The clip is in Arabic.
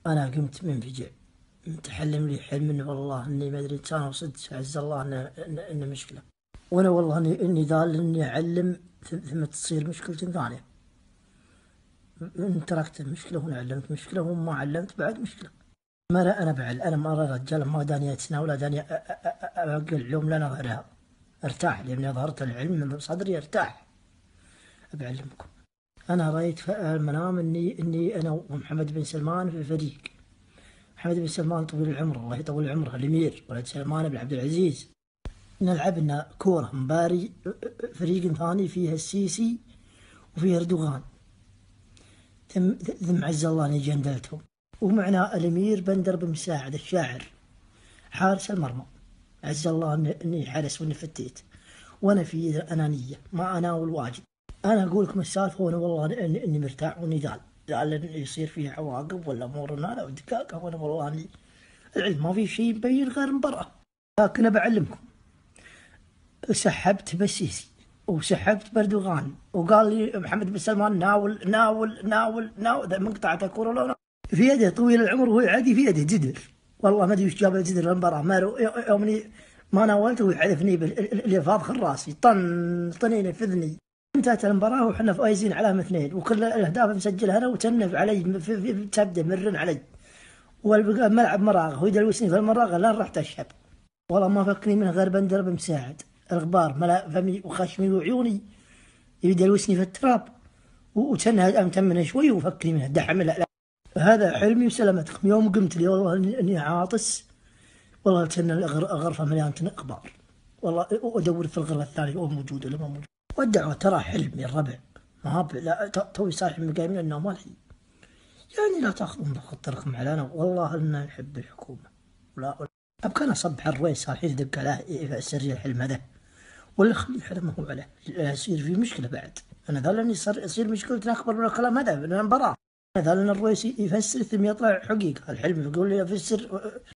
أنا قمت منفجع، متحلم لي حلم إنه والله إني ما أدري كان وصدق عز الله إنه مشكلة، وأنا والله إني ضال إني أعلم ثم تصير مشكلة ثانية. إن تركت المشكلة وأنا علمت مشكلة وما علمت بعد مشكلة. ما لا أنا بعل أنا مرة رجال ما داني أتسنى ولا داني أبقى العلوم لنا غيرها. ارتاح لأني ظهرت العلم من صدري ارتاح. أبعلمكم. أنا رأيت في المنام إني أنا ومحمد بن سلمان في فريق. محمد بن سلمان طويل العمر الله يطول عمره الأمير ولد سلمان بن عبد العزيز. نلعبنا كورة مباري فريق ثاني فيها السيسي وفيه أردوغان. ثم عز الله اني جندلتهم. ومعنا الأمير بندر بن مساعد الشاعر حارس المرمى. عز الله اني حارس واني فتيت. وانا في انانية ما اناول واجد. انا اقول لكم السالفة وانا والله اني مرتاح واني ذال انه يصير فيه عواقب ولا امور هذا ودقاقة وانا والله اني العلم ما في شيء مبين غير مبرأة. لكن بعلمكم. سحبت بسيسي وسحبت بردوغان وقال لي محمد بن سلمان ناول ناول ناول ناول مقطعة الكورة لو في يده طويل العمر وهو عادي في يده جدر. والله ما ادري وش جاب جدر المباراة ما يومني ما ناولته ويحذفني اللي فاضخ راسي طنيني في اذني. انتهت المباراة وحنا فايزين على 2 وكل الاهداف مسجلها انا وتنف علي تبدا مرن علي والملعب مراغ ويدلوسني في المراغ لين رحت الشب. والله ما فكني منه غير بندر بمساعد الغبار ملا فمي وخشمي وعيوني يدلوسني في التراب وتنها امتمنه شوي وفكني منه دحم لا. هذا حلمي وسلامتكم. يوم قمت لي والله اني عاطس والله كان الغرفه مليانه اخبار والله وادور في الغرفه الثانيه هو موجود ولا ما موجود. والدعوه ترى حلمي الربع ما هو لا توي صاحي من قايم من النوم الحين. يعني لا تاخذون بخاطركم علينا والله اننا نحب الحكومه ولا ابقى انا اصبح الرويس الحين يدق عليه سري الحلم هذا ولا خلي حلمه هو عليه يصير في مشكله بعد. انا ذا لاني يصير مشكلتنا اكبر من الكلام هذا من المباراه. هذا لان الرويس يفسر ثم يطلع حقيقه الحلم يقول لي يفسر